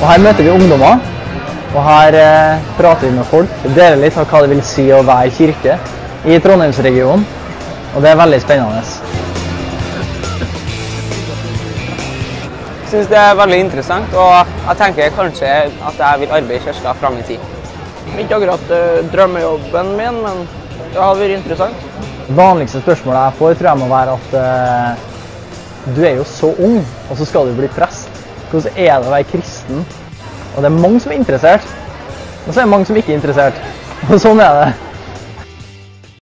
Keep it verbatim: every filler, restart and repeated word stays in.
Og her møter vi ungdommer, og her eh, prater vi med folk. Vi deler litt av hva det vil si å være kirke i Trondheimsregionen, og det er veldig spennende. Jeg synes det er veldig interessant, og jeg tenker kanskje at jeg vil arbeide i kirka frem i tid. Ikke akkurat uh, drømmejobben min, men det har vært interessant. Det vanligste spørsmålet jeg får tror jeg må være at eh, du er jo så ung, og så skal du bli prest. Hvordan er det å være kristen? Og det er mange som er interessert, og så er det mange som ikke er interessert. Og sånn er det.